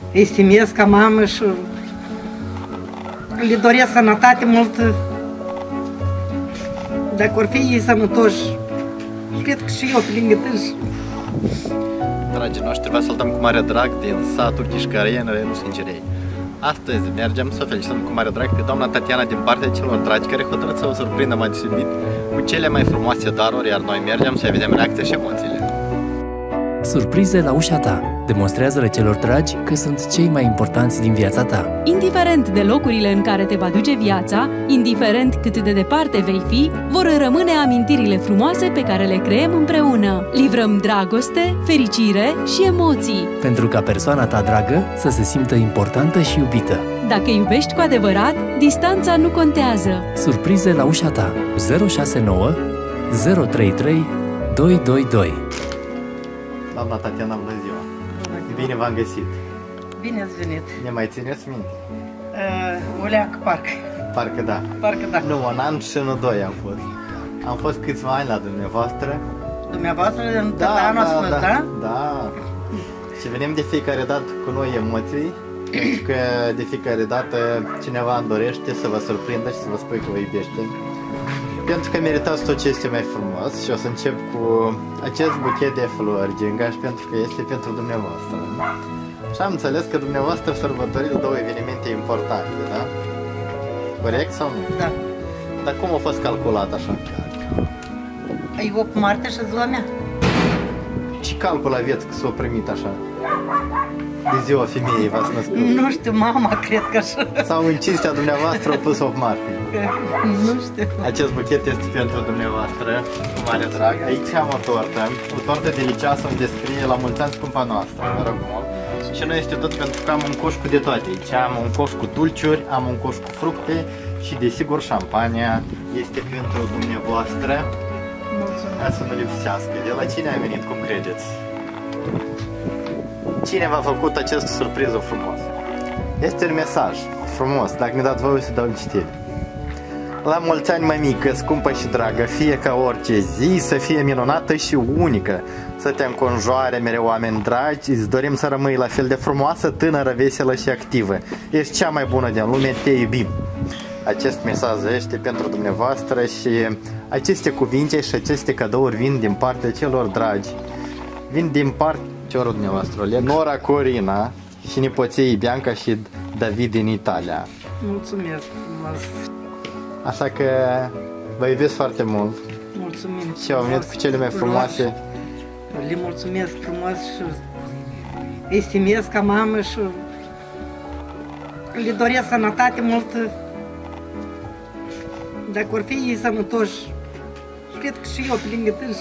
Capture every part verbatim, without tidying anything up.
estimez ca mamă și le doresc sănătate multă. Dacă or fi ei sănătoși, cred că și eu pe lângă tâși. Dragii noștri, vă salutăm cu mare drag din satul Chișcărie, în Râul Sângerei. Astăzi mergem să felicităm cu mare drag pe doamna Tatiana din partea celor dragi care hotărât să o surprindă mai deosebit cu cele mai frumoase daruri, iar noi mergem să vedem reacția și emoțiile. Surprize la ușa ta. Demonstrează-le celor dragi că sunt cei mai importanți din viața ta. Indiferent de locurile în care te va duce viața, indiferent cât de departe vei fi, vor rămâne amintirile frumoase pe care le creăm împreună. Livrăm dragoste, fericire și emoții. Pentru ca persoana ta dragă să se simtă importantă și iubită. Dacă iubești cu adevărat, distanța nu contează. Surprize la ușa ta. zero șase nouă zero trei trei doi doi doi. Doamna Tatiana, bună ziua! Bine v-am găsit! Bine ați venit! Ne mai țineți minte? Uh, o leacă, parcă. Parcă da. Parcă da. Nu, un an și nu doi am fost. Am fost câțiva ani la dumneavoastră. Dumneavoastră în tot anul ați fost, da? Da. Și venim de fiecare dată cu noi emoții, pentru că de fiecare dată cineva îmi dorește să vă surprindă și să vă spui că vă iubește. Pentru că meritați tot ce este mai frumos și o să încep cu acest buchet de flori gingaș, pentru că este pentru dumneavoastră. Și am înțeles că dumneavoastră sărbătoriți două evenimente importante, da? Corect sau nu? Da. Dar cum a fost calculat așa? E opt martie și ziua mea. Ce calcul aveți că s-o primit așa? De ziua femeii v-ați născut? Nu știu, mama cred că așa. Sau în cinstea dumneavoastră a pus opt martie? Nu știu. Acest buchet este pentru dumneavoastră, cu mare drag. Aici am o tortă, o tortă delicioasă unde scrie la mulți ani scumpa noastră, vă rog mult. Și nu este tot pentru că am un coș cu de toate. Aici am un coș cu dulciuri, am un coș cu fructe și desigur șampania este pentru dumneavoastră. Mulțumesc. Ca să nu lipsească. De la cine a venit, cum credeți? Cine v-a făcut acest surpriză frumos? Este un mesaj frumos, dacă ne dați voie să dau citire. La mulți ani, mămică, scumpă și dragă, fie ca orice zi să fie minunată și unică, să te înconjoare mereu oameni dragi, îți dorim să rămâi la fel de frumoasă, tânără, veselă și activă. Ești cea mai bună din lume, te iubim. Acest mesaj este pentru dumneavoastră și aceste cuvinte și aceste cadouri vin din partea celor dragi. Vin din partea celor dumneavoastră, Nora, Corina și nepoții Bianca și David din Italia. Mulțumesc frumos. Așa că vă iubesc foarte mult. Mulțumim. Și au venit cu cele mai frumoase. Le mulțumesc frumos și estimez ca mamă și le doresc sănătate multă. Dacă or fi ei sănătoși, cred că și eu pe lângă tâși.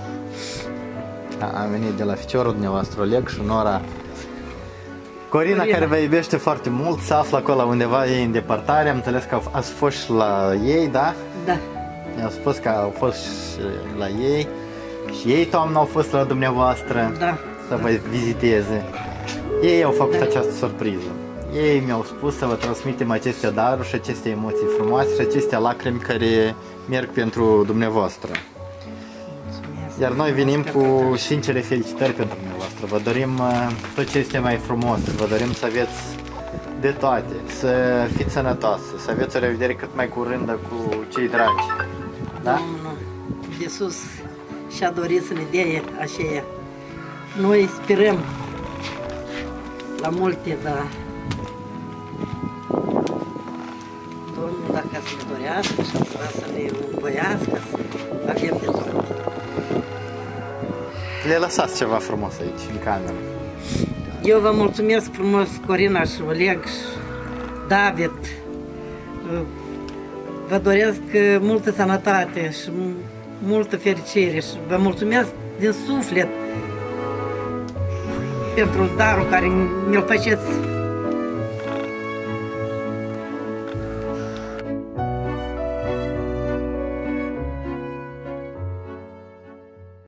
Am venit de la ficiorul dumneavoastră, Oleg și Nora. Corina, Corina, care vă iubește foarte mult, se află acolo undeva ei în depărtare. Am înțeles că ați fost și la ei, da? Da. Mi-au spus că au fost și la ei. Și ei toamnă au fost la dumneavoastră, da, să vă viziteze. Ei au făcut da. această surpriză. Ei mi-au spus să vă transmitem aceste daruri și aceste emoții frumoase și aceste lacrimi care merg pentru dumneavoastră. Iar noi venim cu sincere felicitări pentru dumneavoastră. Vă dorim tot ce este mai frumos, vă dorim să aveți de toate, să fiți sănătoasă, să aveți o revedere cât mai curândă cu cei dragi. Da? Domnul de sus și-a dorit să ne dea aceea. Noi sperăm la multe, dar Domnul, dacă să ne dorească și să ne învoiască, să avem de tot. Le lăsați ceva frumos aici, în cameră. Eu vă mulțumesc frumos, Corina și Oleg și David. Vă doresc multă sănătate și multă fericire și vă mulțumesc din suflet pentru darul care mi-l faceți